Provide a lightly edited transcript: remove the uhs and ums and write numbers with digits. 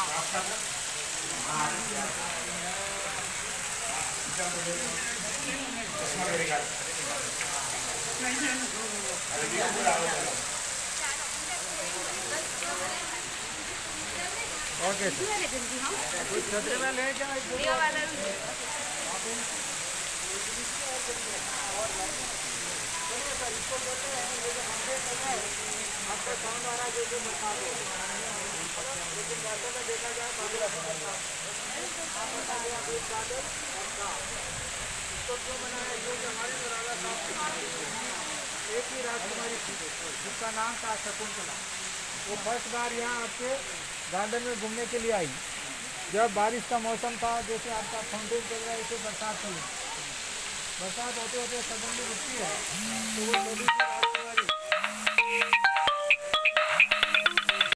Okay कुछ छतरी में ले क्या आपका साउंड आ रहा है जो बता दो, लेकिन वैसे में देखा जाए इसको क्यों बनाया, क्योंकि हमारी मुरादा साहब एक ही राजकुमारी थी जिसका नाम था शकुंतला। वो फर्स्ट बार यहाँ आपके गार्डन में घूमने के लिए आई जब बारिश का मौसम था। जैसे आपका फाउंटेन चल रहा है ऐसे बरसात चल रही, बरसात होते होते सडनली रुकती है तो वो